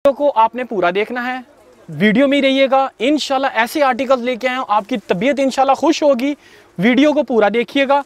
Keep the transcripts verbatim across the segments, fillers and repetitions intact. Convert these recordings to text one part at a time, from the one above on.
को आपने पूरा देखना है, वीडियो में रहिएगा। इंशाल्लाह ऐसे आर्टिकल्स लेके आए हूं, आपकी तबीयत इंशाल्लाह खुश होगी। वीडियो को पूरा देखिएगा।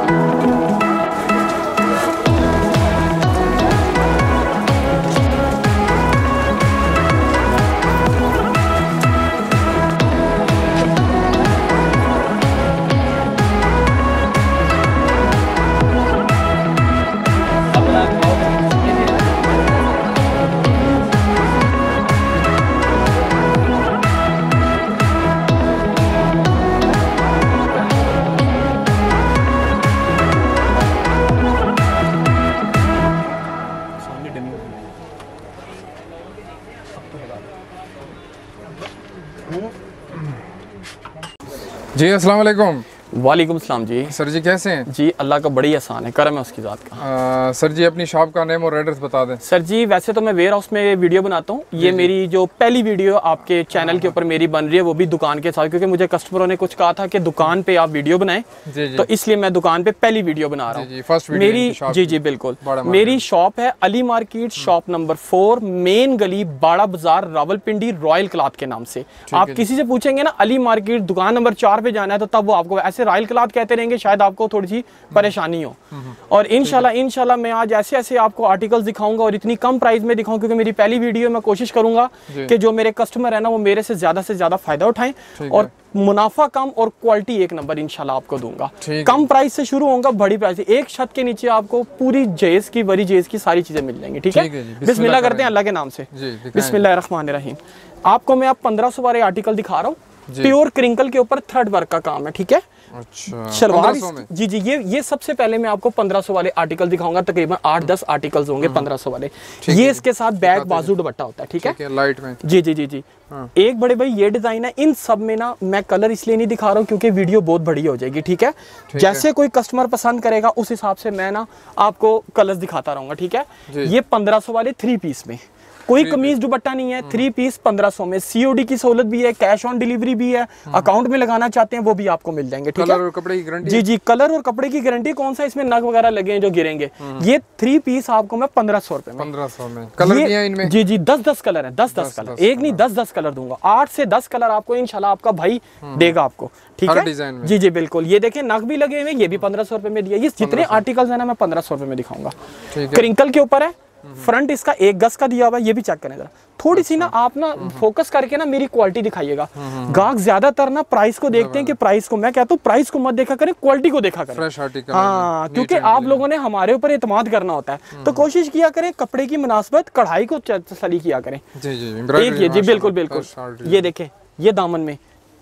जी अस्सलाम वालेकुम। वालेकुम सलाम जी। सर जी कैसे हैं? जी अल्लाह का बड़ी आसान है, करम है उसकी ज़ात का। आ, सर जी अपनी शॉप का नेम और एड्रेस बता दें। सर जी वैसे तो मैं वेयर हाउस में वीडियो बनाता हूँ, ये मेरी जो पहली वीडियो आपके चैनल के ऊपर मेरी बन रही है वो भी दुकान के साथ, क्योंकि मुझे कस्टमरों ने कुछ कहा था कि दुकान पे आप वीडियो बनाएं, तो इसलिए मैं दुकान पे पहली वीडियो बना रहा हूँ मेरी। जी जी बिल्कुल, मेरी शॉप है Ali market, shop number four, main गली, बाड़ा बाजार, रावलपिंडी, रॉयल क्लॉथ के नाम से। आप किसी से पूछेंगे ना अली मार्केट दुकान नंबर चार पे जाना है, तो तब वो आपको ऐसे रॉयल क्लॉथ कहते रहेंगे, शायद आपको थोड़ी सी परेशानी हो। और इंशाल्लाह इंशाल्लाह मैं आज ऐसे ऐसे आपको आर्टिकल्स दिखाऊंगा और इतनी कम प्राइस में दिखाऊं, क्योंकि मेरी पहली वीडियो मैं कोशिश करूंगा कि जो मेरे कस्टमर है ना वो मेरे से ज्यादा से ज्यादा फायदा उठाएं और मुनाफा कम और क्वालिटी एक नंबर इंशाल्लाह आपको दूंगा। कम प्राइस से शुरू होगा, बड़ी प्राइस से। एक छत के नीचे आपको पूरी जेस की, वरी जेस की सारी चीजें मिल जाएंगी। ठीक है, बिस्मिल्लाह करते हैं अल्लाह के नाम से। बिस्मिल्लाह रहमान रहीम। आपको मैं आप पंद्रह सौ वाले आर्टिकल दिखा रहा हूँ, प्योर क्रिंकल के ऊपर थ्रेड वर्क का काम है। ठीक है, अच्छा शलवार जी जी ये ये सबसे पहले मैं आपको पंद्रह सौ वाले आर्टिकल दिखाऊंगा, तकरीबन आठ दस आर्टिकल्स होंगे पंद्रह सौ वाले। ये इसके साथ बैग बाजू दुपट्टा होता है। ठीक है, लाइट में। जी जी जी जी एक बड़े भाई ये डिजाइन है। इन सब में ना मैं कलर इसलिए नहीं दिखा रहा हूँ क्योंकि वीडियो बहुत बड़ी हो जाएगी। ठीक है, जैसे कोई कस्टमर पसंद करेगा उस हिसाब से मैं ना आपको कलर्स दिखाता रहूंगा। ठीक है, ये पंद्रह सौ वाले थ्री पीस में कोई कमीज दुपट्टा नहीं है, थ्री पीस पंद्रह सौ में। सीओडी की सहूलत भी है, कैश ऑन डिलीवरी भी है, अकाउंट में लगाना चाहते हैं वो भी आपको मिल जाएंगे। ठीक है, कलर और कपड़े की गारंटी। जी जी कलर और कपड़े की गारंटी। कौन सा इसमें नग वगैरह लगे हैं जो गिरेंगे। ये थ्री पीस आपको मैं पंद्रह सौ रुपए में। पंद्रह सौ में कलर भी है इनमें। जी जी दस दस कलर है, दस दस कलर, एक नहीं दस दस कलर दूंगा। आठ से दस कलर आपको इंशाल्लाह आपका भाई देगा आपको। ठीक है, जी जी बिल्कुल। ये देखें नग भी लगे हुए, ये भी पंद्रह सौ रुपए में दिया। ये जितने आर्टिकल्स है ना मैं पंद्रह सौ रुपए में दिखाऊंगा। क्रिंकल के ऊपर है, फ्रंट इसका एक गज का दिया हुआ है, ये भी चेक करें जरा। थोड़ी सी ना आप ना फोकस करके ना मेरी क्वालिटी दिखाइएगा। गाहक ज्यादातर ना प्राइस को देखते हैं कि प्राइस को, मैं कहता हूँ प्राइस को मत देखा करें, क्वालिटी को देखा करें। Fresh article. हाँ, क्योंकि आप लोगों ने हमारे ऊपर एतमाद करना होता है, तो कोशिश किया करें कपड़े की मुनासबत, कढ़ाई को तसल्ली किया करें। जी जी एक ये जी बिल्कुल बिल्कुल। ये देखें, ये दामन में,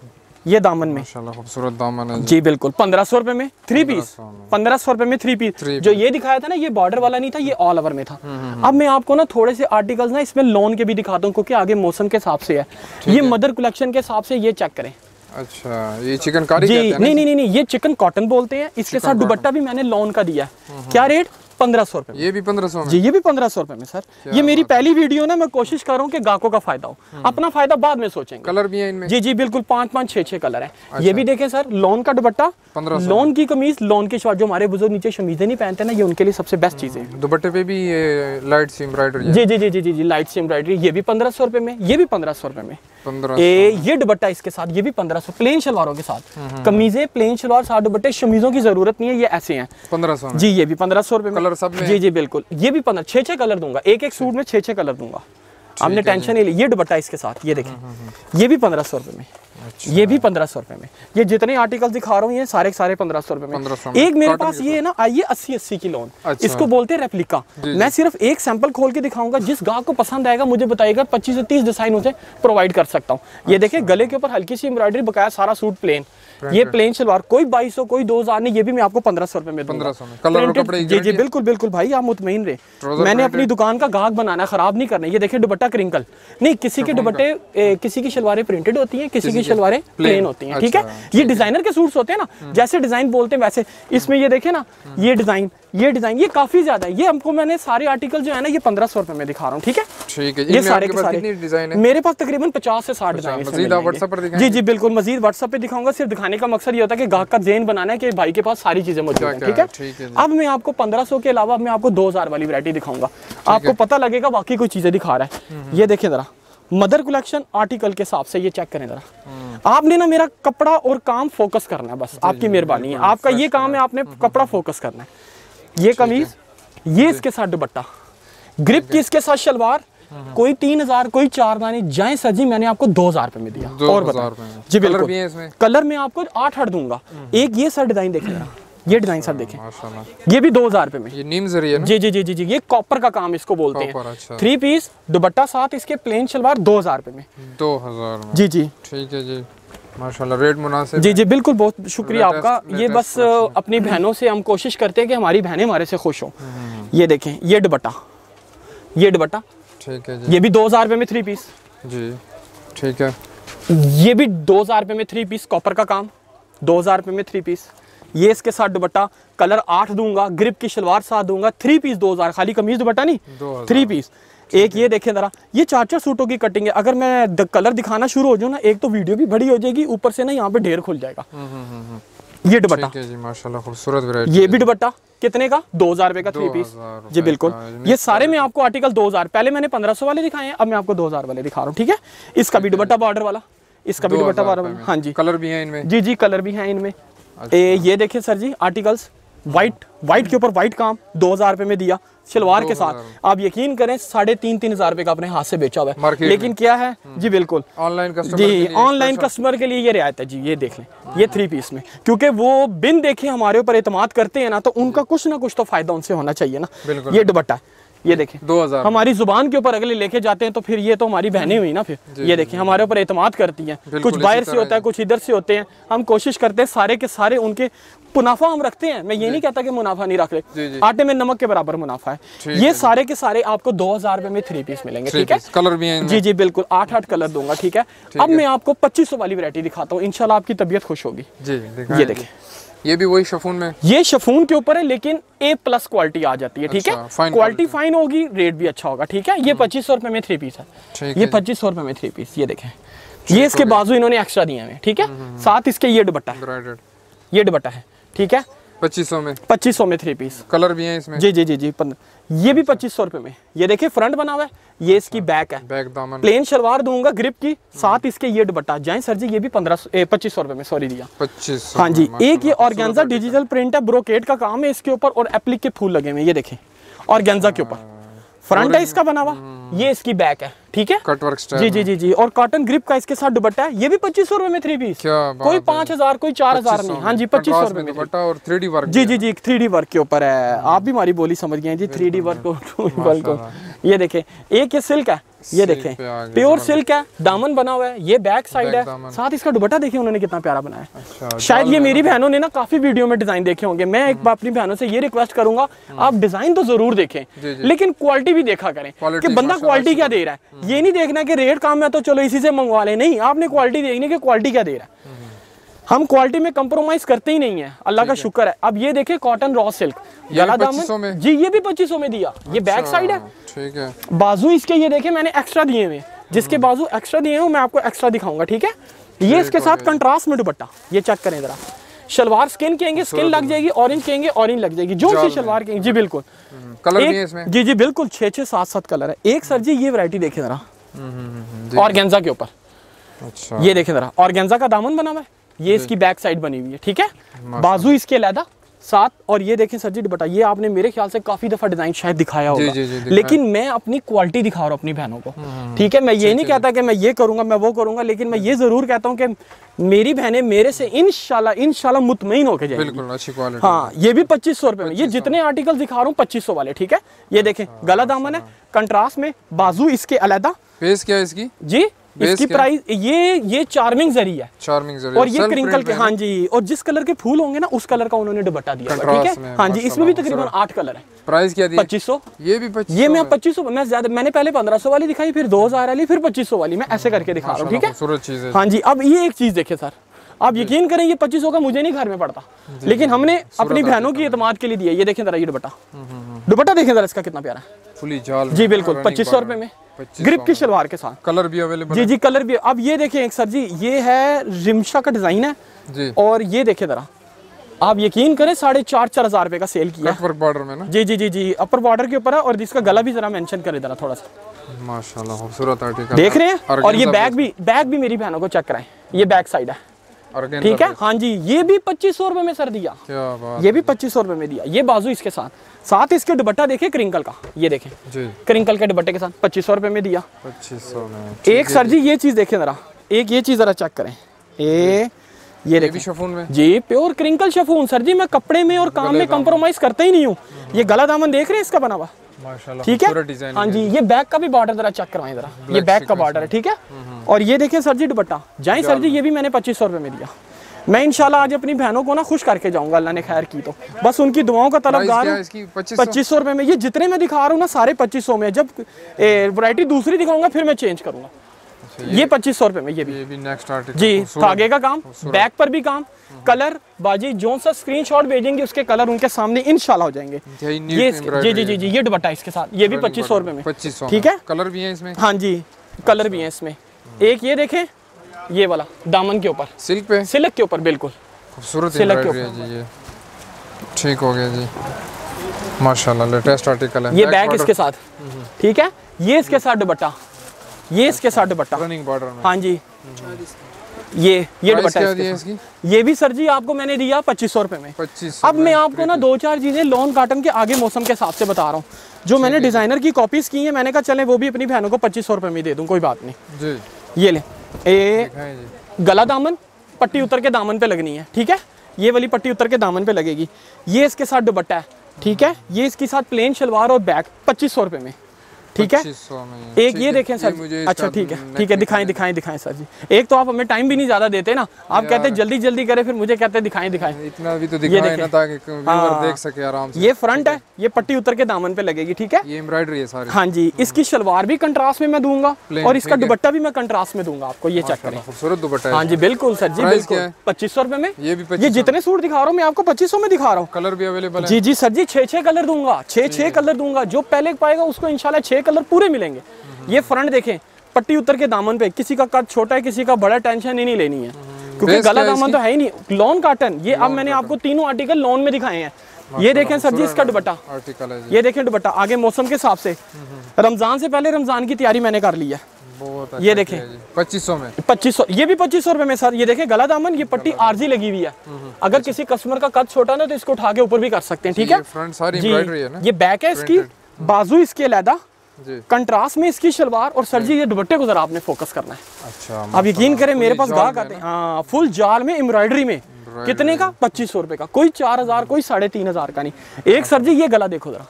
ये दामन में खूबसूरत दामन है जी बिल्कुल। पंद्रह सौ रुपए में थ्री पीस, पंद्रह सौ रुपए में थ्री पीस। जो ये दिखाया था ना ये बॉर्डर वाला नहीं था, ये ऑल ओवर में था। अब मैं आपको ना थोड़े से आर्टिकल्स ना इसमें लोन के भी दिखाता हूँ, क्योंकि आगे मौसम के हिसाब से है। ये मदर कलेक्शन के हिसाब से ये चेक करें। अच्छा, ये चिकनकारी जी नहीं नहीं नहीं ये चिकन कॉटन बोलते हैं। इसके साथ दुपट्टा भी मैंने लोन का दिया है। क्या रेट? पंद्रह सौ रुपए। ये भी पंद्रह सौ में? जी ये भी पंद्रह सौ रुपए में सर। ये मेरी पहली वीडियो ना, मैं कोशिश कर रहा हूँ कि ग्राहकों का फायदा हो, अपना फायदा बाद में सोचेंगे। कलर भी है इनमें? जी जी बिल्कुल, पांच पांच छह छह कलर है। अच्छा। ये भी देखें सर, लोन का दुपट्टा, लोन की कमीज, लोन के साथ जो हमारे बुजुर्ग नीचे शमीजें नहीं पहनते ना, ये उनके लिए सबसे बेस्ट चीजें हैं। दुपट्टे पे भी लाइट सी एम्ब्रॉयडरी। जी जी जी जी जी लाइट सी एम्ब्रॉयडरी। ये भी पंद्रह सौ रुपए में, ये भी पंद्रह सौ रुपए में। पंद्रह ये दुपट्टा इसके साथ, ये भी पंद्रह सौ। प्लेन शलवारों के साथ कमीजें, प्लेन शलवार, साथ दुपट्टे, शमीजों की जरूरत नहीं है, ये ऐसे हैं पंद्रह सौ। जी ये भी पंद्रह सौ रुपए में। कलर सब में? जी जी बिल्कुल। ये भी पंद्रह, छह छह कलर दूंगा, एक एक सूट में छह छह कलर दूंगा, आपने टेंशन नहीं ली। ये दुपट्टा इसके साथ, ये देखें, ये भी पंद्रह सौ रुपए में। अच्छा। ये भी पंद्रह सौ रुपए में। ये जितने आर्टिकल दिखा रहा हूँ ये सारे सारे पंद्रह सौ रुपए में। एक मेरे पास ये है ना, आइए अस्सी अस्सी की लोन। अच्छा। इसको बोलते हैं रेप्लिका। मैं सिर्फ एक सैंपल खोल के दिखाऊंगा, जिस ग्राहक को पसंद आएगा मुझे बताइएगा, पच्चीस से तीस डिजाइन उसे प्रोवाइड कर सकता हूँ। ये देखें गले के ऊपर हल्की सी एम्ब्रॉयडरी, बकाया सारा सूट प्लेन। ये प्लेन शलवार, कोई बाईस सौ कोई दो हजार नहीं, ये भी मैं आपको पंद्रह सौ रुपए में दूंगा। कलर और कपड़े जी जी बिल्कुल बिल्कुल भाई, आप मुतमईन रहे। मैंने अपनी दुकान का गाहक बनाना, खराब नहीं करना। ये देखिए दुपट्टा क्रिंकल नहीं, किसी के दुपट्टे, किसी की शलवारें प्रिंटेड होती हैं, किसी की शलवारें प्लेन होती हैं, ठीक है। ये डिजाइनर के सूट्स होते हैं ना, जैसे डिजाइन बोलते हैं वैसे। इसमें ये देखे ना, ये डिजाइन, ये डिजाइन, ये काफी ज्यादा है। ये हमको मैंने सारे आर्टिकल जो है ना, ये पंद्रह सौ रुपए में दिखा रहा हूँ, ठीक है। ठीक है, ये सारे के सारे डिजाइन है मेरे पास, तकरीबन पचास से साठ डिजाइन। जी जी बिल्कुल, मजीद व्हाट्सएप पे दिखाऊंगा। सिर्फ दिखाने का मकसद ये होता है कि गाहक का ज़हन बनाना है कि भाई के पास सारी चीजें मौजूद हैं, ठीक है। अब मैं आपको पंद्रह सौ के अलावा मैं आपको दो हजार वाली वैरायटी दिखाऊंगा, आपको पता लगेगा वाकई कोई चीजें दिखा रहा है। ये देखें जरा, मदर कलेक्शन आर्टिकल के हिसाब से, ये चेक करें जरा। आपने ना मेरा कपड़ा और काम फोकस करना है, बस आपकी मेहरबानी है। आपका ये काम है, आपने कपड़ा फोकस करना है। ये कमीज, ये इसके साथ दुपट्टा, ग्रिप की इसके साथ शलवार, कोई तीन हजार कोई चार दाने जाए सर जी, मैंने आपको दो हजार रुपए में दिया। और बताओ जी बिल्कुल, कलर में आपको आठ आठ दूंगा। एक ये सर डिजाइन देखें जरा, ये डिजाइन सर देखें, ये भी दो हजार रुपए में। ये नीम जरी है ना? जी जी जी जी जी ये कॉपर का काम इसको बोलते हैं। अच्छा। थ्री पीस दुपट्टा साथ इसके प्लेन शलवार दो हजार रुपए में। दो हजार जी जी ठीक है जी, माशाल्लाह रेट मुनासिब। जी जी बिल्कुल, बहुत शुक्रिया आपका। ये बस अपनी बहनों से हम कोशिश करते हैं कि हमारी बहनें हमारे से खुश हों। ये देखें, ये दुपट्टा, ये दुपट्टा, ठीक है जी, ये भी दो हजार रुपए में थ्री पीस जी, ठीक है। ये भी दो हजार रुपए में थ्री पीस, कॉपर का काम, दो हजार रुपए में थ्री पीस। ये इसके साथ दुपट्टा, कलर आठ दूंगा, ग्रिप की शलवार साथ दूंगा, थ्री पीस दो हजार, खाली कमीज दुपट्टा नहीं, थ्री पीस। एक ये देखें जरा, ये चार चार सूटों की कटिंग है। अगर मैं द, कलर दिखाना शुरू हो जाऊँ ना, एक तो वीडियो भी बड़ी हो जाएगी, ऊपर से ना यहाँ पे ढेर खुल जाएगा। ये दुपट्टा जी माशाल्लाह खूबसूरत वैरायटी। ये भी दुपट्टा कितने का? दो हजार रुपए का थ्री पीस। जी बिल्कुल, ये सारे में आपको आर्टिकल दो हजार, पहले मैंने पंद्रह सौ वाले दिखाए हैं, अब मैं आपको दो हजार वाले दिखा रहा हूँ, ठीक है। इसका भी दुपट्टा बॉर्डर वाला, इसका भी दुपट्टा बॉर्डर वाला। हाँ जी, कलर भी है इनमें। जी जी कलर भी है इनमें। ए, ये देखिए सर जी, आर्टिकल्स व्हाइट, व्हाइट के ऊपर व्हाइट काम, दो हजार रुपए में दिया शलवार के साथ। आप यकीन करें, साढ़े तीन तीन हजार रुपए का अपने हाथ से बेचा हुआ है, लेकिन क्या है जी बिल्कुल ऑनलाइन कस्टमर जी, ऑनलाइन कस्टमर के लिए ये रियायत है जी। ये देख लें, ये थ्री पीस में, क्योंकि वो बिन देखे हमारे ऊपर एतमाद करते हैं ना, तो उनका कुछ ना कुछ तो फायदा उनसे होना चाहिए ना। ये दुपट्टा, ये देखें दो हजार, हमारी जुबान के ऊपर अगले लेके जाते हैं, तो फिर ये तो हमारी बहनें हुई ना। फिर ये देखें, हमारे ऊपर एतमाद करती हैं, कुछ बाहर से होता है, कुछ इधर से होते हैं। हम कोशिश करते हैं सारे के सारे उनके मुनाफा हम रखते हैं। मैं ये नहीं कहता कि मुनाफा नहीं रख रहे, आटे में नमक के बराबर मुनाफा है। ये सारे के सारे आपको दो हजार रुपए में थ्री पीस मिलेंगे, ठीक है। कलर भी है जी जी बिल्कुल, आठ आठ कलर दूंगा, ठीक है। अब मैं आपको पच्चीस सौ वाली वैरायटी दिखाता हूँ, इंशाल्लाह आपकी तबीयत खुश होगी। ये देखें, ये भी वही शिफॉन में, ये शिफॉन के ऊपर है, लेकिन ए प्लस क्वालिटी आ जाती है, ठीक है। क्वालिटी फाइन होगी, रेट भी अच्छा होगा, ठीक है। ये पच्चीस सौ रुपए में थ्री पीस है, ये पच्चीस सौ रुपए में थ्री पीस। ये देखें, ये इसके बाजू इन्होंने एक्स्ट्रा दिए हैं, ठीक है। साथ इसके ये दुपट्टा है, ये दुपट्टा है, ठीक है। पच्चीस सौ में, पच्चीस सौ में थ्री पीस। कलर भी है इसमें। जी जी जी जी, ये भी पच्चीस सौ रुपए में। ये देखिए फ्रंट बना हुआ है, ये इसकी बैक है, बैक दामन, प्लेन शलवार दूंगा ग्रिप की, साथ इसके ये दुपट्टा। जाए सर जी, ये भी पंद्रह पच्चीस सौ रुपए में, सॉरी दिया पच्चीस। हाँ जी, एक ये ऑर्गेन्जा डिजिटल प्रिंट है, ब्रोकेट का काम है इसके ऊपर, और एप्लिक के फूल लगे हुए, ये देखें ऑर्गेन्जा के ऊपर। फ्रंट है इसका बना हुआ, ये इसकी बैक है, ठीक है। कट वर्क स्टाइल, जी जी जी जी, और कॉटन ग्रिप का इसके साथ दुपट्टा है। ये भी पच्चीस सौ रुपए में थ्री पीस, कोई पांच हजार कोई चार हजार नहीं। हाँ जी, पच्चीस सौ रुपए में दुपट्टा और थ्री डी वर्क। जी जी जी, थ्री डी वर्क के ऊपर है। आप भी हमारी बोली समझ गए जी, थ्री डी वर्क वर्क। ये देखें, एक ये सिल्क है, ये देखें प्योर सिल्क है, दामन बना हुआ है, ये बैक साइड है, साथ इसका दुपट्टा देखिए उन्होंने कितना प्यारा बनाया है। शायद ये मेरी बहनों ने ना काफी वीडियो में डिजाइन देखे होंगे। मैं एक बार अपनी बहनों से ये रिक्वेस्ट करूंगा, आप डिजाइन तो जरूर देखें, लेकिन क्वालिटी भी देखा करें कि बंदा क्वालिटी क्या दे रहा है। ये नहीं देखना कि रेट कम है तो चलो इसी से मंगवा ले, नहीं, आपने क्वालिटी देखनी कि क्वालिटी क्या दे रहा है। हम क्वालिटी में कंप्रोमाइज करते ही नहीं है, अल्लाह का शुक्र है। अब ये देखें कॉटन रॉ सिल्क, गला दामन जी, ये भी पच्चीस सौ में दिया। ये बैक साइड है, ठीक है। बाजू इसके ये देखें मैंने एक्स्ट्रा दिए हुए, जिसके बाजू एक्स्ट्रा दिए हैं मैं आपको एक्स्ट्रा दिखाऊंगा, ठीक है। ये इसके साथ कंट्रास्ट में दुपट्टा, ये चेक करें जरा। शलवार स्किन कहेंगे स्किन लग जाएगी, ऑरेंज कहेंगे ऑरेंज लग जाएगी, जो सी शलवार कहेंगे। जी बिल्कुल, कलर भी है इसमें। जी जी बिल्कुल, छह छह सात सात कलर है। एक सर जी ये वैरायटी देखें जरा, ऑर्गेन्जा के ऊपर। अच्छा, ये देखें जरा, ऑर्गेन्जा का दामन बना हुआ है, ये इसकी बैक साइड बनी हुई है, ठीक है। बाजू इसके अलग साथ, और ये देखें सर जी दुपट्टा। ये आपने मेरे ख्याल से काफी दफा डिजाइन शायद दिखाया होगा, जी, जी, जी, लेकिन मैं अपनी क्वालिटी दिखा रहा हूँ अपनी बहनों को, ठीक है। मैं ये नहीं कहता कि मैं ये करूंगा मैं वो करूंगा, लेकिन मैं ये जरूर कहता हूँ कि मेरी बहनें मेरे से इंशाल्लाह इंशाल्लाह मुतमईन होकर जाएंगी। बिल्कुल अच्छी क्वालिटी। हाँ, ये भी पच्चीस सौ रुपए में। ये जितने आर्टिकल दिखा रहा हूँ पच्चीस सौ वाले, ठीक है। ये देखें गला दामन है, कंट्रास्ट में, बाजू इसके अलहदा। फेस क्या है इसकी? जी इसकी प्राइस ये ये चार्मिंग जरी है, चार्मिंग जरी और ये क्रिंकल के, हाँ जी, और जिस कलर के फूल होंगे ना उस कलर का उन्होंने दुपट्टा दिया है, ठीक है। हाँ जी, इसमें भी तकरीबन आठ कलर है। प्राइस क्या दिया? पच्चीस सौ। ये भी पच्चीस? ये मैं पच्चीस सौ, मैं ज्यादा, मैंने पहले पंद्रह सौ वाली दिखाई, फिर दो हजार वाली, फिर पच्चीस सौ वाली, मैं ऐसे करके दिखा रहा हूँ, ठीक है। हाँ जी, अब ये एक चीज देखे सर, आप यकीन करें ये पच्चीस सौ का मुझे नहीं घर में पड़ता, लेकिन हमने अपनी बहनों की एतमाद के लिए दिया। ये देखें जरा, ये दुपट्टा, दुपट्टा देखें जरा इसका कितना प्यारा है, फुली जाल जी बिल्कुल, पच्चीस सौ रुपए में, ग्रिप की शलवार के साथ। कलर भी अवेलेबल? जी जी कलर भी। अब ये देखें एक सर जी, ये है रिमशा का डिजाइन है जी, और ये देखें जरा, आप यकीन करें साढ़े चार चार हजार रुपए का सेल किया है बॉर्डर में ना। जी जी जी जी, अपर बॉर्डर के ऊपर है, और इसका गला भी जरा मेंशन करें जरा थोड़ा सा, माशाल्लाह खूबसूरत आर्टिकल देख रहे हैं। और ये बैग भी, बैग भी मेरी बहनों को चेक कराएं, ये बैक साइड है, ठीक है। हाँ जी, ये भी पच्चीस सौ रुपए में सर दिया, क्या बात, ये भी पच्चीस सौ रुपए में दिया। ये बाजू इसके साथ, साथ इसके दुपट्टा देखे क्रिंकल का, ये देखें जी, क्रिंकल के दुपट्टे के साथ पच्चीस सौ रुपए में दिया, पच्चीस सौ में। एक सर जी ये चीज देखें जरा, एक ये चीज जरा चेक करें, ए ये देखिए शिफॉन में जी, प्योर क्रिंकल शिफॉन सर जी। मैं कपड़े में और काम में कंप्रोमाइज करता ही नहीं हूँ। ये गला दामन देख रहे हैं इसका बना हुआ, माशाल्लाह, ठीक है। हाँ जी, ये बैक का भी बॉर्डर जरा चेक करवाएं जरा, ये बैक का बॉर्डर है, ठीक है। और ये देखें सर जी दुपट्टा, जाए सर जी, ये भी मैंने पच्चीस सौ रुपए में दिया। मैं इंशाल्लाह आज अपनी बहनों को ना खुश करके जाऊंगा, अल्लाह ने खैर की तो, बस उनकी दुआओं का तलबगार हूं। पच्चीस सौ रुपए में ये जितने मैं दिखा रहा हूँ ना सारे पच्चीस सौ में, जब वैरायटी दूसरी दिखाऊंगा फिर मैं चेंज करूंगा। ये पच्चीस सौ रुपए में, ये भी, ये भी नेक्स्ट आर्टिकल जी, धागे का काम, बैक पर भी काम, कलर बाजी जो सा स्क्रीनशॉट भेजेंगे उसके कलर उनके सामने इंशाल्लाह हो जाएंगे। ये जी जी जी जी, ये दुपट्टा इसके साथ, ये भी पच्चीस सौ रुपए में, पच्चीस सौ, ठीक है। कलर भी है इसमें? हाँ जी, कलर भी है इसमें। एक ये देखें, ये वाला दामन के ऊपर, सिल्क पे, सिल्क के ऊपर, बिल्कुल खूबसूरत एम्ब्रॉयडरी है जी। ये ठीक हो गया जी, माशाल्लाह, लेटेस्ट आर्टिकल है। ये बैग इसके साथ, ठीक है। ये इसके साथ दुपट्टा, ये इसके साथ दुपट्टा, रनिंग बॉर्डर में, हाँ जी। ये ये दुपट्टा इसकी, ये भी सर जी आपको मैंने दिया पच्चीस सौ रुपए में। पच्चीस। अब मैं आपको ना दो चार चीजें लॉन कॉटन के आगे मौसम के हिसाब से बता रहा हूँ, जो मैंने डिजाइनर की कॉपीज की है, मैंने कहा चले वो भी अपनी बहनों को पच्चीस सौ रुपए में दे दूं, कोई बात नहीं जी। ये ले, ए गला दामन, पट्टी उतर के दामन पे लगनी है, ठीक है। ये वाली पट्टी उतर के दामन पे लगेगी। ये इसके साथ दुपट्टा है, ठीक है। ये इसके साथ प्लेन शलवार और बैग पच्चीस सौ रुपए में, ठीक है। एक ये देखें सर, अच्छा ठीक है ठीक है, दिखाएं दिखाएं दिखाएं सर जी। एक तो आप हमें टाइम भी नहीं ज्यादा देते ना, आप कहते हैं जल्दी जल्दी करें, फिर मुझे कहते हैं दिखाएं दिखाएं। इतना भी तो दिखाएं ना ताकि व्यूअर देख सके आराम से। ये फ्रंट है, ये पट्टी उतर के दामन पे लगेगी, ठीक है। ये एम्ब्रॉयडरी है सारी, हाँ जी। इसकी शलवार भी कंट्रास्ट में मैं दूंगा, और इसका दुपट्टा भी मैं कंट्रास्ट में दूंगा आपको, ये चेक करें, खूबसूरत दुपट्टा है। हाँ जी बिल्कुल सर जी, बिल्कुल पच्चीस सौ रुपए में। ये भी ये जितने सूट दिखा रहा हूँ मैं आपको पच्चीस सौ में दिखा रहा हूँ। कलर भी अवेलेबल है? जी जी सर जी, छह छह कलर दूंगा, छह छह कलर दूंगा। जो पहले पाएगा उसको इंशाल्लाह छह कलर पूरे मिलेंगे। ये फ्रंट देखें, पट्टी उतर के दामन पे, किसी का कद छोटा है किसी का बड़ा, टेंशन ही नहीं लेनी है, क्योंकि गला दामन तो है ही नहीं। लॉन कॉटन, ये अब मैंने आपको तीनों आर्टिकल लॉन में दिखाए हैं। ये देखें सर जी इसका दुपट्टा, ये देखें दुपट्टा आगे मौसम के हिसाब से, रमजान से पहले रमजान की तैयारी मैंने कर ली है। ये देखें पच्चीस सौ में, पच्चीस सौ, ये भी पच्चीस सौ रुपए में सर। ये देखें गला दामन, ये पट्टी आरजी लगी हुई है। अगर किसी कस्टमर का कद छोटा ना तो इसको उठा के ऊपर भी कर सकते हैं, ठीक है। फ्रंट सारी एम्ब्रॉयडरी है ना। ये बैक है इसकी, बाजू इसके अलग, कंट्रास्ट में इसकी शलवार। और सर जी ये दुपट्टे को जरा आपने फोकस करना है। अच्छा, आप यकीन करें मेरे पास गाहक आते हैं, हाँ, फुल जाल में एम्ब्रॉयडरी में, कितने का? पच्चीस सौ रुपए का, कोई चार हजार कोई साढ़े तीन हजार का नहीं। एक सर जी ये गला देखो जरा,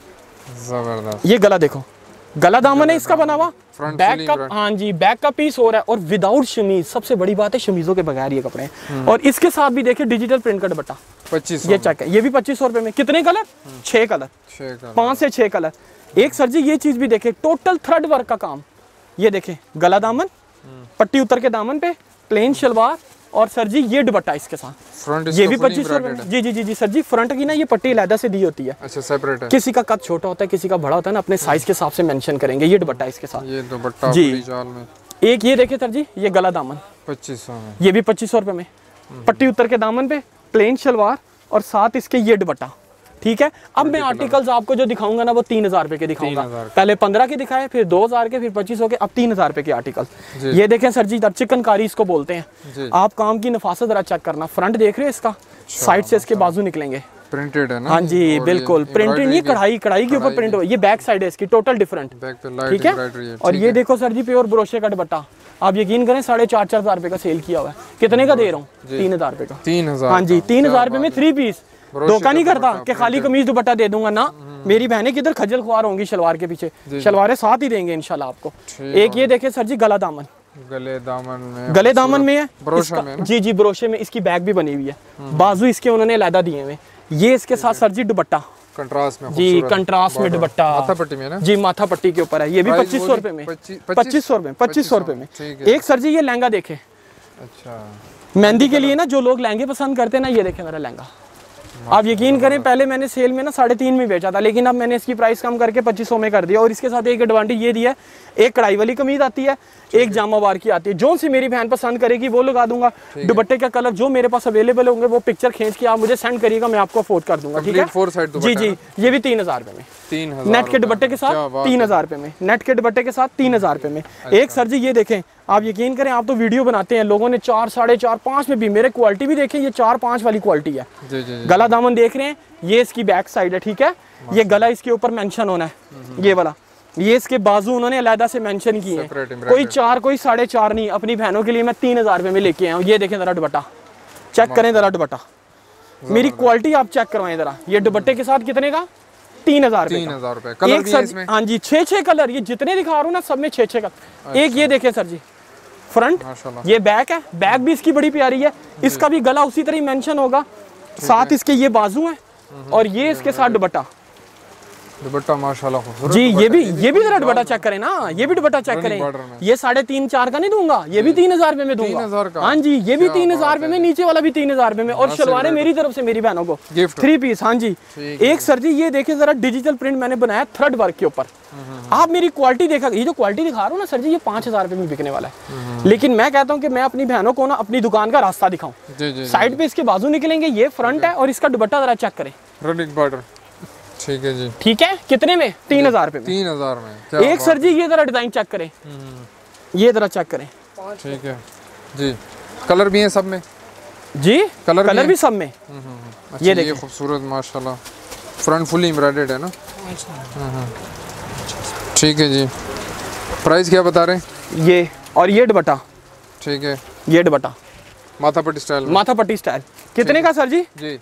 जबरदस्त। ये गला देखो, गला दामन है इसका बना हुआ, बैक का, हाँ जी बैक का पीस हो रहा है, और विदाउट शमीज। सबसे बड़ी बात है शमीजों के बगैर ये कपड़े हैं। और इसके साथ भी देखिए डिजिटल प्रिंट का दुपट्टा पच्चीस, ये चेक है, ये भी पच्चीस सौ रुपए में। कितने कलर? छह कलर, पांच से छह कलर। एक सर जी ये चीज भी देखे, टोटल थ्रेड वर्क का काम। ये देखे गला दामन, पट्टी उतर के दामन पे, प्लेन शलवार, और सर जी ये दुपट्टा इसके साथ। फ्रंट ये भी पच्चीस सौ जी जी जी जी सर जी। फ्रंट की ना ये पट्टी अलग से दी होती है, अच्छा सेपरेट है। किसी का कद छोटा होता है किसी का बड़ा होता है ना, अपने साइज के हिसाब से मेंशन करेंगे। ये दुपट्टा इसके साथ, ये दुपट्टा जी जाल में। एक ये देखे सर जी, ये गला दामन पच्चीस सौ में, ये भी पच्चीस सौ रुपए में, पट्टी उतर के दामन पे, प्लेन शलवार, और साथ इसके ये दुपट्टा, ठीक है। अब मैं आर्टिकल्स आपको जो दिखाऊंगा ना वो तीन हजार रुपए के दिखाऊंगा। पहले पंद्रह के दिखाए, फिर दो हजार के, फिर पच्चीस सौ के, अब तीन हजार रुपए के आर्टिकल। ये देखें सर जी, चिकनकारी इसको बोलते हैं। आप काम की नफासत जरा चेक करना। फ्रंट देख रहे हैं इसका, साइड से इसके बाजू निकलेंगे, प्रिंटेड है ना। हाँ जी बिल्कुल प्रिंटेड, नहीं कढ़ाई, कढ़ाई के ऊपर प्रिंट हो। ये बैक साइड है इसकी, टोटल डिफरेंट, ठीक है। और ये देखो सर जी प्योर ब्रोशे का दुपट्टा, आप यकीन करें साढ़े चार चार हजार रुपए का सेल किया हुआ है। कितने का दे रहा हूँ? तीन हजार रुपए का। तीन हजार हाँ जी, तीन हजार रुपए में थ्री पीस। धोखा नहीं करता कि खाली कमीज दुपट्टा दे दूंगा ना, मेरी बहनें किधर खजल खुआर होंगी शलवार के पीछे, शलवारें साथ ही देंगे इंशाल्लाह आपको। एक ये देखे सर जी गला दामन, गले दामन में, गले दामन में है, ब्रोशे में ना? जी जी ब्रोशे में। इसकी बैग भी बनी हुई है, बाजू इसके उन्होंने अलहदा दिए हुए। ये इसके साथ सर जी दुपट्टा कंट्रास्ट में, जी कंट्रास्ट में दुपट्टा, माथा पट्टी में ना जी, माथा पट्टी के ऊपर है। ये भी पच्चीस सौ रुपए में, पच्चीस सौ रुपए पच्चीस सौ रुपए में एक। सर जी ये लहंगा देखे, अच्छा मेहंदी के लिए ना, जो लोग लहंगे पसंद करते हैं ना, ये देखे मेरा लहंगा। आप यकीन करें पहले मैंने सेल में ना साढ़े तीन में बेचा था, लेकिन अब मैंने इसकी प्राइस कम करके पच्चीस सौ में कर दिया। और इसके साथ एक एडवांटेज ये दिया है, एक कढ़ाई वाली कमीज आती है, एक जामा वार की आती है। जो सी मेरी बहन पसंद करेगी वो लगा दूंगा। दुपट्टे का कलर जो मेरे पास अवेलेबल होंगे वो पिक्चर खींच के आप मुझे सेंड करिएगा, मैं आपको अफोर्ड कर दूंगा। ठीक है जी जी। ये भी तीन हजार रुपए में, तीन नेट के दुपट्टे के साथ तीन हजार रुपए में, नेट के दुपट्टे के साथ तीन हजार रुपए में एक। सर जी ये देखें, आप यकीन करें, आप तो वीडियो बनाते हैं, लोगों ने चार साढ़े चार पाँच में भी, मेरे क्वालिटी भी देखें, ये चार पाँच वाली क्वालिटी है। जी जी जी। गला दामन देख रहे हैं, ये इसकी बैक साइड है। ठीक है, ये गला इसके ऊपर मेंशन होना है, ये वाला। ये इसके बाजू उन्होंने अलहदा से मेंशन किए हैं, कोई चार कोई साढ़े चार नहीं। अपनी बहनों के लिए मैं तीन हजार रुपए में लेके आया हूँ। ये देखें जरा दुपट्टा, चेक करें जरा दुपट्टा, मेरी क्वालिटी आप चेक करवाएं जरा। ये दुपट्टे के साथ कितने का? तीन हजार तीन हजार रुपए। कलर भी है इसमें? हाँ जी, छह छह कलर, ये जितने दिखा रहा हूँ ना सब में छह छह कलर। एक ये देखें सर जी फ्रंट, ये बैक है, बैक भी इसकी बड़ी प्यारी है। इसका भी गला उसी तरह मेंशन होगा, साथ इसके ये बाजू है, और ये इसके साथ दुपट्टा। दुपट्टा माशाल्लाह खूबसूरत जी। ये भी ये भी जरा दुपट्टा चेक करें ना, ये भी दुपट्टा चेक करें। ये साढ़े तीन चार का नहीं दूंगा, ये भी तीन हजार रुपए में दूंगा। हाँ जी, ये भी तीन हजार रुपए में, नीचे वाला भी तीन हजार रुपए में। और शलवारें मेरी तरफ से मेरी बहनों को थ्री पीस। हाँ जी। एक सर जी ये देखे जरा, डिजिटल प्रिंट मैंने बनाया थ्रेड वर्क के ऊपर। आप मेरी क्वालिटी देखा, ये जो क्वालिटी दिखा रहा हूँ ना सर जी, ये पांच हजार रुपए में बिकने वाला है। लेकिन मैं कहता हूँ कि मैं अपनी बहनों को ना अपनी दुकान का रास्ता दिखाऊं। साइड पे इसके बाजू निकलेंगे, ये फ्रंट है, और इसका दुपट्टा जरा चेक करें, रनिंग बॉर्डर। ठीक है जी। ठीक है, कितने में? तीन हजार रुपए में। तीन हजार में एक सर जी ये जरा डिजाइन चेक करें, ये जरा चेक करें। ठीक है जी। कलर भी है सब में जी, कलर, कलर भी, भी सब में। अच्छा, ये देखिए खूबसूरत माशाल्लाह, फ्रंट फुली एम्ब्रॉयडर्ड है ना। ठीक है जी। प्राइस क्या बता रहे हैं? ये और ये दुपट्टा। ठीक है, ये दुपट्टा माथा पट्टी स्टाइल, माथा पट्टी स्टाइल। कितने का सर जी? जी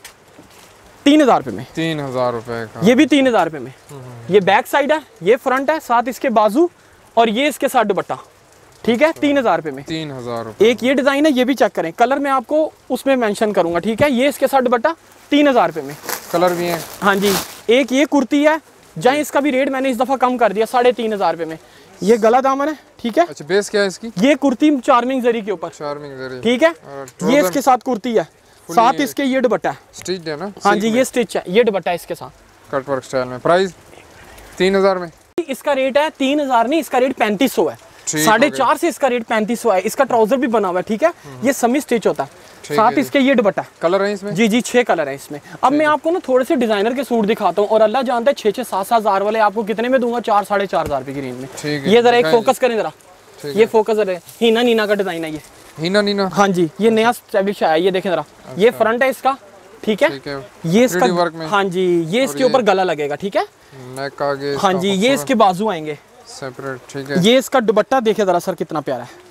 तीन हजार रुपए में। तीन हजार रुपए का। ये भी तीन हजार रुपए में। ये बैक साइड है, ये फ्रंट है, साथ इसके बाजू, और ये इसके साथ दुपट्टा। ठीक है, तीन हजार रुपए में। तीन हजार रुपए। एक ये डिजाइन है, ये भी चेक करें, कलर मैं आपको उसमें मेंशन करूंगा। ठीक है, ये इसके साथ दुपट्टा तीन हजार रुपए में। कलर भी है। हाँ जी। एक ये कुर्ती है, जहाँ इसका भी रेट मैंने इस दफा कम कर दिया, साढ़े तीन हजार रुपए में। ये गला दामन है। ठीक है। अच्छा, बेस क्या है इसकी? ये कुर्ती चार्मिंग जरी के ऊपर। चार्मिंग जरी। ठीक है, ये इसके साथ कुर्ती है, साथ इसके ये दुपट्टा है। स्टिच है ना? हाँ जी, ये स्टिच है, ये दुपट्टा है इसके साथ कट वर्क स्टाइल में। प्राइस तीन हजार में। इसका रेट है तीन हजार नहीं, इसका रेट पैंतीस सौ है। साढ़े चार से इसका रेट पैंतीस सौ है। इसका ट्राउजर भी बना हुआ है। ठीक है, ये सेमी स्टिच होता है, साथ इसके ये दुपट्टा। कलर है इसमें? जी जी, छह कलर है इसमें। अब मैं आपको ना थोड़े से डिजाइनर के सूट दिखाता हूँ, और अल्लाह जानता है छह छह सात सात हजार वाले आपको कितने में दूंगा, चार साढ़े चार हजार रुपए की रेंज में। ये जरा एक फोकस करें जरा, ये फोकस है, हीना नीना का डिजाइन है ये। हीना नीना? हाँ जी, ये नया स्टैब्लिश आया है, ये देखें जरा। ये फ्रंट है इसका। ठीक है, ये इसका वर्क में। हाँ जी, ये इसके ऊपर गला लगेगा। ठीक है, नेक आगे। हाँ जी, ये इसके बाजू आएंगे सेपरेट। ठीक है, ये इसका दुपट्टा देखे जरा सर कितना प्यारा है।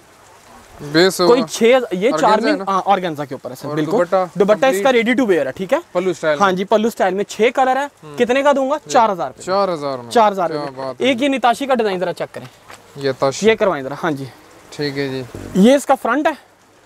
बेस कोई छह, ये चार्मिंग ऑर्गेन्जा के ऊपर है सर, बिल्कुल। दुपट्टा इसका रेडी टू वेयर है। ठीक है, पल्लू स्टाइल। हाँ जी, पल्लू स्टाइल में छह कलर है। कितने का दूंगा? चार हजार चार हजार चार हजार एक ये निताशी का डिजाइन जरा चेक करें, ये ताशी, ये करवाएं जरा। हाँ जी, ठीक है जी। ये इसका फ्रंट है,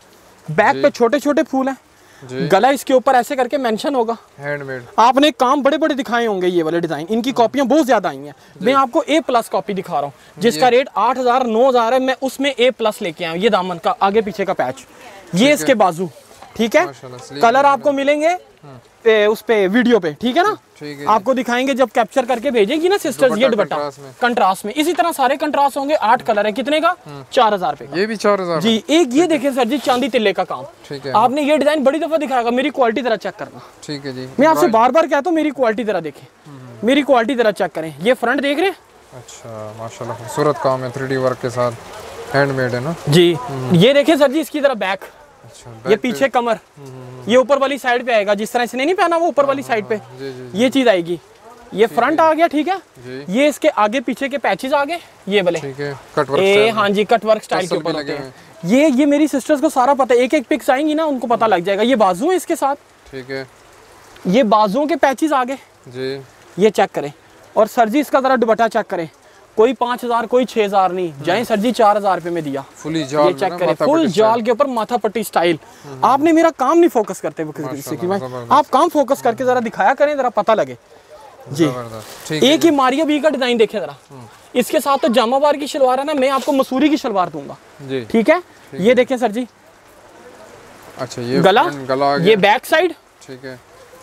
बैक पे छोटे छोटे फूल हैं, गला इसके ऊपर ऐसे करके मेंशन होगा, हैंडमेड। आपने काम बड़े बड़े दिखाए होंगे ये वाले डिजाइन, इनकी कॉपियां बहुत ज्यादा आई हैं। मैं आपको ए प्लस कॉपी दिखा रहा हूँ, जिसका रेट आठ हजार नौ हजार है। मैं उसमें ए प्लस लेके आया हूँ। ये दामन का आगे पीछे का पैच, ये इसके बाजू। ठीक है, कलर आपको मिलेंगे पे, उस पे वीडियो पे। ठीक है ना, ठीक है, आपको दिखाएंगे जब कैप्चर करके भेजेंगी ना सिस्टर्स। ये दुपट्टा कंट्रास्ट में, इसी तरह सारे कंट्रास्ट होंगे। आठ कलर है, कितने का? चार हजार रुपए। ये भी चार हजार जी। एक ये देखें सर जी, चांदी तिल्ले का काम। ठीक है, आपने ये डिजाइन बड़ी दफा दिखाएगा, मेरी क्वालिटी जरा चेक करना। ठीक है जी, मैं आपसे बार बार कहता हूँ मेरी क्वालिटी जरा देखें, मेरी क्वालिटी जरा चेक करें। ये फ्रंट देख रहे हैं? अच्छा, माशाल्लाह खूबसूरत काम है, थ्री डी वर्क के साथ, हैंडमेड है ना जी। ये देखें सर जी, इसकी तरह बैक। अच्छा, ये पीछे कमर, ये ऊपर वाली साइड पे आएगा, जिस तरह इसने नहीं पहना वो ऊपर वाली साइड पे ये चीज आएगी। ये फ्रंट आ गया। ठीक है, ये इसके आगे पीछे के पैचेस आ गए, ये वाले। ठीक है, कट वर्क ए, हाँ जी, कट वर्क स्टाइल के ऊपर होते हैं ये। ये मेरी सिस्टर्स को सारा पता है, एक एक पिक्स आएंगी ना उनको पता लग जाएगा। ये बाजू है इसके साथ। ठीक है, ये बाजुओं के पैचेस आ गए जी, ये चेक करें। और सर जी इसका जरा दुपट्टा चेक करें, कोई पाँच हजार कोई छह हजार नहीं, जाए सर जी चार हजार रुपए में दिया। फुली जाल, ये चेक करें, फुल जाल के ऊपर माथा पट्टी स्टाइल। आपने मेरा काम नहीं फोकस करते हुए, आप काम फोकस करके जरा दिखाया करें, जरा पता लगे जी। एक ही मारिया बी का डिजाइन देखे जरा, इसके साथ तो जामावार की शलवार है ना, मैं आपको मसूरी की शलवार दूंगा, ठीक है। ये देखें सर जी, अच्छा ये गला, गला ये बैक साइड, ठीक है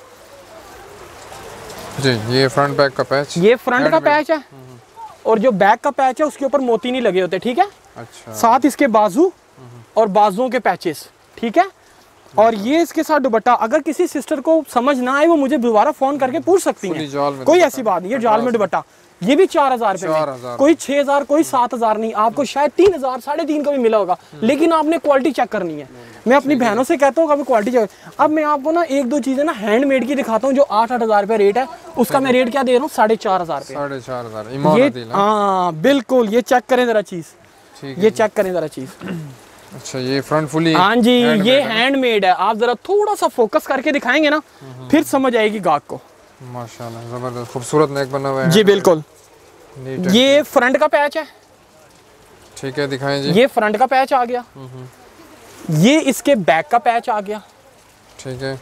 जी। ये फ्रंट बैक का पैच, ये फ्रंट का पैच है, और जो बैक का पैच है उसके ऊपर मोती नहीं लगे होते, ठीक है। अच्छा, साथ इसके बाजू और बाजुओं के पैचेस, ठीक है। और ये इसके साथ दुपट्टा, अगर किसी सिस्टर को समझ ना आए वो मुझे दोबारा फोन करके पूछ सकती हैं, कोई ऐसी बात नहीं। ये जाल में दुपट्टा, ये भी चार हजार रुपए में, कोई छह हजार कोई सात हजार नहीं, आपको शायद तीन हजार साढ़े तीन का भी मिला होगा, लेकिन आपने क्वालिटी चेक करनी है। मैं अपनी बहनों से कहता हूँ कभी क्वालिटी चेक। अब मैं आपको ना एक दो चीजें ना हैंडमेड की दिखाता हूँ, जो आठ आठ हजार रुपए रेट है, उसका मैं रेट क्या दे रहा हूँ, साढ़े चार हजार रुपए। साढ़े चार हजार ये, हाँ बिल्कुल, ये चेक करें जरा चीज, ये चेक करें जरा चीज। अच्छा, ये फ्रंट फुली, हाँ जी, ये हैंडमेड है। आप जरा थोड़ा सा फोकस करके दिखाएंगे ना, फिर समझ आएगी गाहक को। माशाल्लाह जबरदस्त खूबसूरत नेक बना हुआ है जी बिल्कुल। ये फ्रंट का पैच है, ठीक है, दिखाएं जी। ये फ्रंट का पैच आ गया, ये इसके बैक का पैच आ गया, ठीक है।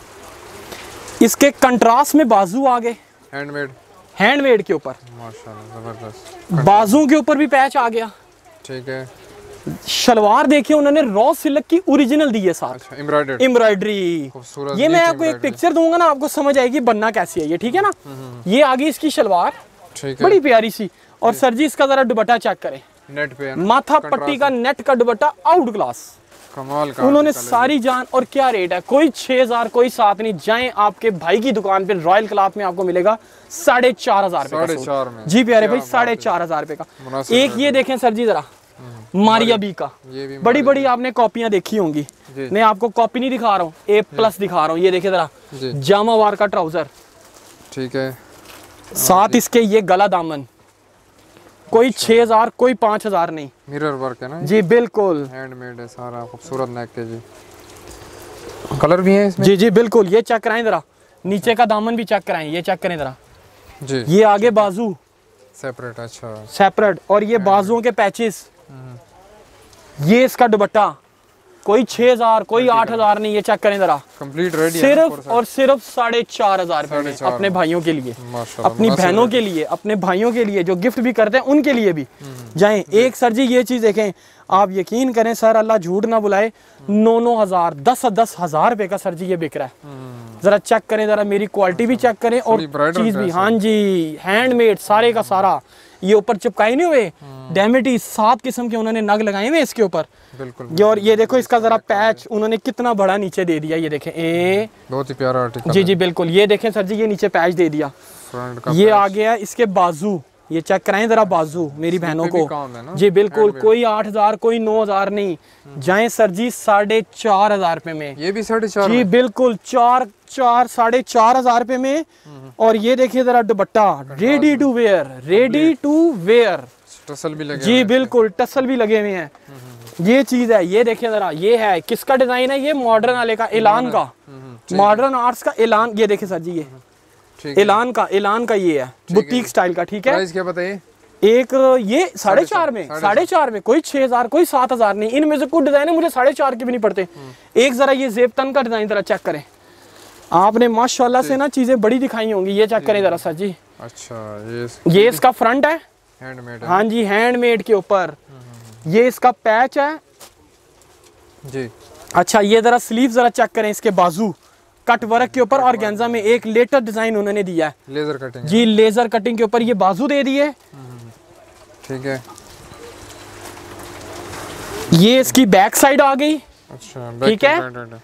इसके कंट्रास्ट में बाजू आ गए, हैंडमेड, हैंडमेड के ऊपर माशाल्लाह जबरदस्त, बाजू के ऊपर भी पैच आ गया, ठीक है। शलवार देखिए उन्होंने रॉ सिल्क की ओरिजिनल दी है साथ, अच्छा, एम्ब्रॉयडर्ड एम्ब्रॉयडरी। ये मैं आपको एक पिक्चर दूंगा ना, आपको समझ आएगी बनना कैसी है ये, ठीक है ना। ये आ गई इसकी शलवार, ठीक है, बड़ी प्यारी सी। और सर जी इसका जरा दुपट्टा चेक करें, नेट पे माथा पट्टी का नेट का दुपट्टा आउट क्लास, कमाल का। उन्होंने सारी जान। और क्या रेट है, कोई छह हजार कोई सात नहीं, जाएं आपके भाई की दुकान पे रॉयल क्लॉथ में आपको मिलेगा साढ़े चार हजार रुपए। जी प्यारे भाई, साढ़े चार हजार रुपए का। एक ये देखें सर जी जरा, मारिया बी का, बड़ी बड़ी आपने कॉपियां देखी होंगी, मैं आपको कॉपी नहीं दिखा रहा हूँ, ए प्लस दिखा रहा हूँ। ये देखिए जरा, जामावार का ट्राउजर, ठीक है, साथ इसके ये गला दामन, कोई छह हजार कोई पाँच हजार नहीं, मिरर वर्क है ना जी बिल्कुल, हैंडमेड है सारा, खूबसूरत नेक के जी। कलर भी है इसमें, जी जी बिल्कुल। ये चेक कराएं जरा, नीचे का दामन भी चेक कराएं, ये चेक करें जरा जी। ये आगे बाजू सेपरेट, अच्छा सेपरेट, और ये बाजुओं के पैचेस, ये इसका दुपट्टा, कोई छह हजार कोई आठ हजार नहीं, ये चेक करें जरा, कंप्लीट रेडी, सिर्फ और सिर्फ साढ़े चार हजार रुपए में, अपने भाइयों के लिए, अपनी बहनों के लिए, अपने भाइयों के लिए जो गिफ्ट भी करते हैं उनके लिए भी जाएं। एक सर जी ये चीज देखें, आप यकीन करें सर, अल्लाह झूठ ना बुलाए, नौ नौ हजार दस दस हजार रुपए का सर जी ये बिक रहा है। जरा चेक करें, जरा मेरी क्वालिटी भी चेक करें और चीज भी, हाँ जी हैंडमेड सारे का सारा। ये ऊपर चिपकाए नहीं हुए, डैमेटी सात किस्म के उन्होंने नग लगाए हुए इसके ऊपर बिल्कुल। और ये देखो इसका जरा पैच उन्होंने कितना बड़ा नीचे दे दिया, ये देखें, ए बहुत ही प्यारा आर्टिकल। जी जी बिल्कुल, ये देखें सर जी, ये नीचे पैच दे दिया, ये आ गया इसके बाजू, ये चेक कराएं जरा बाजू मेरी बहनों को। जी बिल्कुल, कोई आठ हजार कोई नौ हजार नहीं, जाएं सर जी साढ़े चार हजार रुपए में, ये भी साढ़े चार, जी बिल्कुल, चार चार साढ़े चार हजार रुपए में। और ये देखिए जरा दुपट्टा, ready to wear, ready to wear, tassel भी लगे, जी बिल्कुल, टसल भी लगे हुए हैं। ये चीज है, ये देखिए जरा, ये है किसका डिजाइन है, ये मॉडर्न वाले का, एलान का, मॉडर्न आर्ट्स का एलान। ये देखिए सर जी, ये एलान का, एलान का ये है, बुटीक स्टाइल का, ठीक है। प्राइस क्या बताइए? एक ये साढ़े चार में, साढ़े चार में, कोई छह हजार कोई सात हजार नहीं, इनमें से कुछ डिजाइन है मुझे साढ़े चार के भी नहीं पड़ते। एक जरा ये जेबतन का डिजाइन जरा चेक करें, आपने माशाल्लाह से ना चीजें बड़ी दिखाई होंगी, ये चेक करें जरा सर जी। अच्छा, ये ये इसका फ्रंट है, हैंडमेड, हाँ जी हैंडमेड के ऊपर, ये इसका पैच है जी। अच्छा, ये जरा स्लीव जरा चेक करें, इसके बाजू कट वर्क के ऊपर और गेंजा में एक लेटेस्ट डिजाइन उन्होंने दिया है, लेजर कटिंग जी, लेजर कटिंग के ऊपर ये बाजू दे दिए, ठीक है। ये इसकी बैक साइड आ गई, अच्छा ठीक है।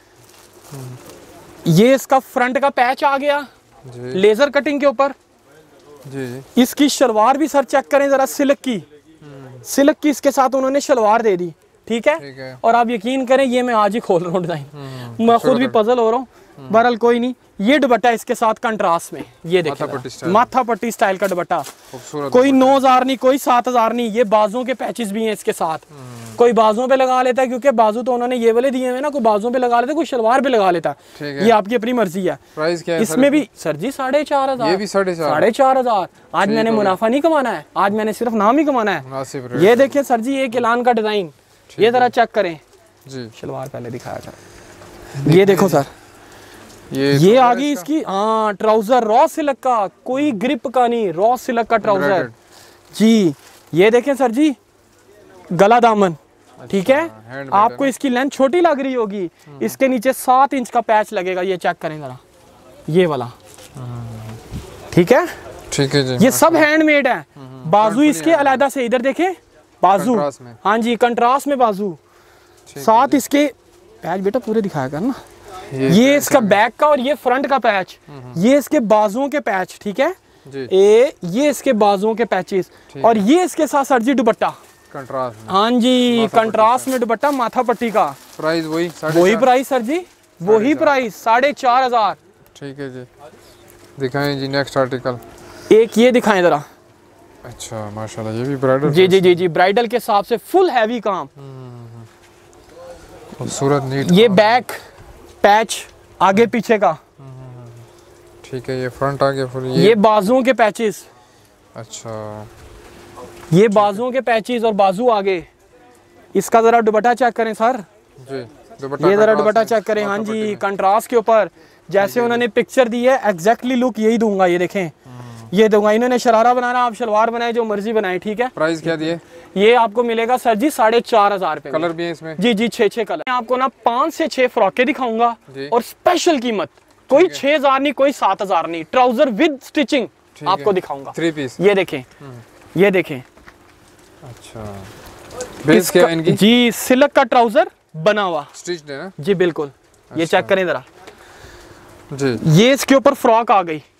ये इसका फ्रंट का पैच आ गया जी, लेजर कटिंग के ऊपर जी। इसकी शलवार भी सर चेक करें जरा, सिल्क की, सिल्क की इसके साथ उन्होंने शलवार दे दी, ठीक है, है। और आप यकीन करें ये मैं आज ही खोल रहा हूँ डिजाइन, मैं खुद भी पजल हो रहा हूँ। बहरहाल कोई नहीं। ये दुपट्टा इसके साथ कंट्रास्ट में, ये देखिए माथा पट्टी स्टाइल का दुपट्टा, कोई नौ हजार नहीं, कोई सात हजार नहीं। ये बाजुओं के पैचेस भी हैं इसके साथ, कोई बाजुओं पे लगा लेता है, क्योंकि बाजू तो उन्होंने ये वाले दिए हुए ना, कोई बाजुओं पे लगा लेता है, कोई शलवार पे लगा लेता है, ये आपकी अपनी मर्जी है। प्राइस क्या है इसमें भी सर जी साढ़े चार हजार, ये भी साढ़े चार साढ़े चार हजार। आज मैंने मुनाफा नहीं कमाना है, आज मैंने सिर्फ नाम ही कमाना है। ये देखिए सर जी एक ऐलान का डिजाइन, ये जरा चेक करें जी। शलवार पहले दिखाया था, ये देखो सर, ये ये आ गई इसकी हाँ ट्राउजर रॉ सिल्क का, कोई ग्रिप का नहीं, रॉ सिल्क का ट्राउजर जी। ये देखें सर जी गला दामन, ठीक है। आपको इसकी लेंथ छोटी लग रही होगी, इसके नीचे सात इंच का पैच लगेगा, ये चेक करें जरा, ये वाला, ठीक है ठीक है जी। ये सब हैंडमेड है। बाजू इसके अलग से, इधर देखें बाजू, हाँ जी कंट्रास्ट में बाजू, साथ इसके पैच बेटा पूरे दिखाया कर ना। ये, ये इसका बैक का और ये फ्रंट का पैच, ये इसके बाजुओं के पैच, ठीक है जी। ए, ये इसके बाजुओं के पैचेस, और ये इसके साथ सर जी दुपट्टा कंट्रास्ट, हाँ जी कंट्रास्ट में दुपट्टा माथा पट्टी का। प्राइस वही वही प्राइस सर जी, वही प्राइस साढ़े चार हजार। ठीक है जी, दिखाएं जी नेक्स्ट आर्टिकल। एक ये दिखाएं जरा। अच्छा माशाल्लाह, ये भी ब्राइडल जी जी जी जी ब्राइडल के हिसाब से फुल हैवी काम, खूबसूरत नीट। ये बैक पैच आगे पीछे का, ठीक है। ये फ्रंट आगे फुल, ये, ये बाजुओं के पैचेस, अच्छा ये बाजुओं के पैचेस और बाजू आगे। इसका जरा दुपट्टा चेक करें सर जी, ये जरा दुपट्टा चेक करें, हाँ जी कंट्रास्ट के ऊपर जैसे उन्होंने पिक्चर दी है एग्जैक्टली लुक यही दूंगा। ये देखें ये दूंगा, इन्होंने शरारा बनाना, आप शलवार बनाए जो मर्जी बनाए, ठीक है। प्राइस क्या दिए? ये आपको मिलेगा सर जी साढ़े चार हजार रुपए। कलर भी है इसमें? जी जी छह छह कलर। मैं आपको ना पाँच से छह फ्रॉके दिखाऊंगा और स्पेशल कीमत, कोई छह हजार नहीं, कोई सात हजार नहीं, ट्राउजर विद स्टिचिंग आपको दिखाऊंगा। थ्री पीस, ये देखें ये देखें। अच्छा बेस क्या है इनकी? जी सिल्क का ट्राउजर बना हुआ, स्टिच्ड है ना जी बिल्कुल। ये चेक करें जरा जी, ये इसके ऊपर फ्रॉक आ गई,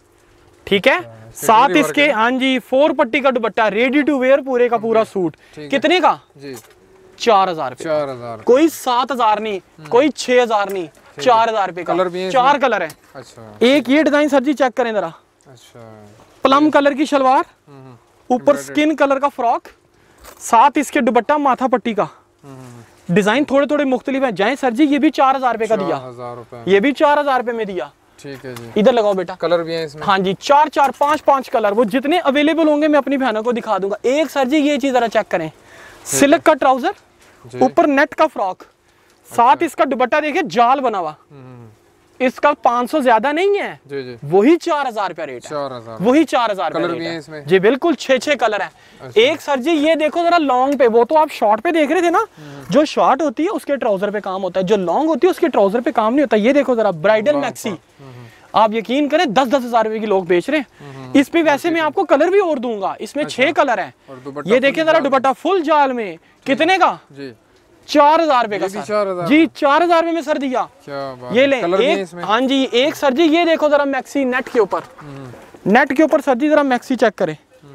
ठीक है। साथ इसके हाँ जी फोर पट्टी का दुपट्टा, रेडी टू वेयर पूरे का पूरा सूट। कितने का जी? चार हजार चार हजार कोई सात हजार नहीं, कोई छह हजार नहीं, चार हजार रुपए का। कलर भी है, चार कलर है। अच्छा एक ये डिजाइन सर जी चेक करें जरा। अच्छा प्लम कलर की शलवार, ऊपर स्किन कलर का फ्रॉक, साथ इसके दुपट्टा माथा पट्टी का। डिजाइन थोड़े थोड़े मुख्तलिफ है। जाए सर जी ये भी चार हजार रुपए का दिया, ये भी चार हजार रुपए में दिया, ठीक है जी। इधर लगाओ बेटा, कलर भी है इसमें, हाँ जी चार चार पांच पांच कलर, वो जितने अवेलेबल होंगे मैं अपनी बहनों को दिखा दूंगा। एक सर जी ये चीज जरा चेक करें, सिल्क का ट्राउजर, ऊपर नेट का फ्रॉक, साथ इसका दुपट्टा देखिए जाल बना हुआ। इसका पाँच सौ ज्यादा नहीं है जी जी, वही चार हजार रुपया रेट है, वही चार हजार कलर भी है इसमें जी बिल्कुल, छह छह कलर है। अच्छा। एक सर जी ये देखो जरा लॉन्ग पे, वो तो आप शॉर्ट पे देख रहे थे ना, जो शॉर्ट होती है उसके ट्राउजर पे काम होता है, जो लॉन्ग होती है उसके ट्राउजर पे काम नहीं होता। ये देखो जरा ब्राइडल मैक्सी, आप यकीन करें दस दस हजार रुपए की लोग बेच रहे हैं। इस पे वैसे मैं आपको कलर भी और दूंगा, इसमें छह कलर है। ये देखें जरा दुपट्टा फुल जाल में, कितने का? चार हजार रुपए का सर जी, चार हजार रुपए में सर दिया। क्या ये ले एक, हाँ जी एक सर जी ये देखो जरा मैक्सी नेट के ऊपर, नेट के ऊपर सर जी जरा मैक्सी चेक करें।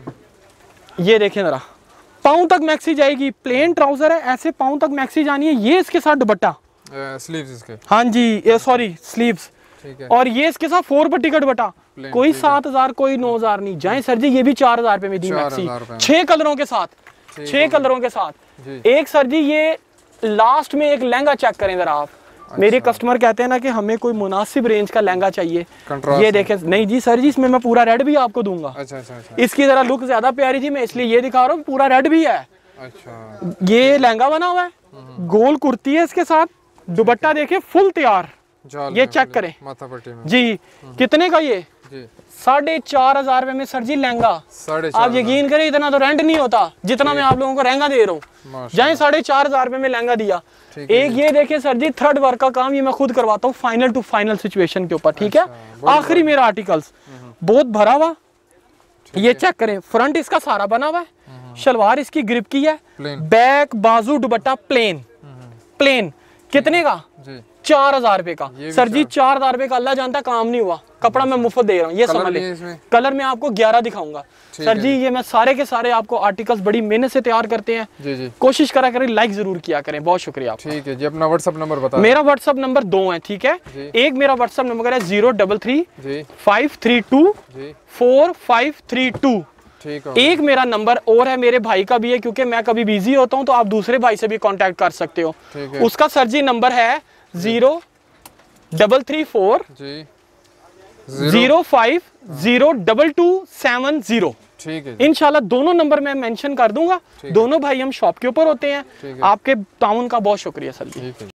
ये देखें जरा पाँव तक मैक्सी जाएगी, प्लेन ट्राउजर है, ऐसे पाँव तक मैक्सी जानी है। ये इसके साथ दुपट्टा, स्लीव्स इसके, हाँ जी सॉरी स्लीव्स, और ये इसके साथ फोर पट्टी का दुपट्टा, कोई सात हजार कोई नौ हजार नहीं। जाए सर जी ये भी चार हजार रुपए में दी मैक्सी, छह कलरों के साथ, छह कलरों के साथ। एक सर जी ये लास्ट में एक लहंगा चेक करें जरा आप। अच्छा। मेरे कस्टमर कहते हैं ना कि हमें कोई मुनासिब रेंज का लहंगा चाहिए, ये देखें। नहीं जी सर जी इसमें मैं पूरा रेड भी आपको दूंगा। अच्छा, अच्छा, अच्छा। इसकी जरा लुक ज्यादा प्यारी थी, मैं इसलिए ये दिखा रहा हूँ, पूरा रेड भी है। अच्छा। ये लहंगा बना हुआ है, गोल कुर्ती है इसके साथ, दुपट्टा देखे फुल तैयार, ये चेक करें माथा पट्टी में जी। कितने का ये? साढ़े चार हजार रुपए में सर जी लहंगा। आप यकीन करें इतना तो रेंट नहीं होता जितना मैं आप लोगों को लहंगा दे रहा हूँ। जाए साढ़े चार हजार रुपए में लहंगा दिया। एक ये देखें सर जी थ्रेड वर्क का काम, ये मैं खुद करवाता हूँ फाइनल टू फाइनल सिचुएशन के ऊपर, ठीक है। आखिरी मेरा आर्टिकल्स बहुत भरा हुआ, ये चेक करें। फ्रंट इसका सारा बना हुआ है, शलवार इसकी ग्रिप की है, बैक बाजू दुपट्टा प्लेन, प्लेन। कितने का? चार हजार रुपए का सर जी, चार हजार रुपए का। अल्लाह जानता काम नहीं हुआ, कपड़ा मैं मुफ्त दे रहा हूँ, ये समझ लें। कलर मैं आपको ग्यारह दिखाऊंगा सर जी। ये मैं सारे के सारे आपको आर्टिकल्स बड़ी मेहनत से तैयार करते हैं जी जी। कोशिश करा करें, लाइक जरूर किया करें। बहुत शुक्रिया। ठीक है जी, अपना व्हाट्सएप नंबर बता। मेरा व्हाट्सएप नंबर दो है, ठीक है। एक मेरा व्हाट्सएप नंबर है zero double three five three two four five three two. एक मेरा नंबर और है, मेरे भाई का भी है, क्योंकि मैं कभी बिजी होता हूँ तो आप दूसरे भाई से भी कांटेक्ट कर सकते हो। उसका सर जी नंबर है zero double three four zero five zero double two seven zero. ठीक है, इंशाल्लाह दोनों नंबर मैं मेंशन कर दूंगा। दोनों भाई हम शॉप के ऊपर होते हैं। आपके ताउन का बहुत शुक्रिया सर जी।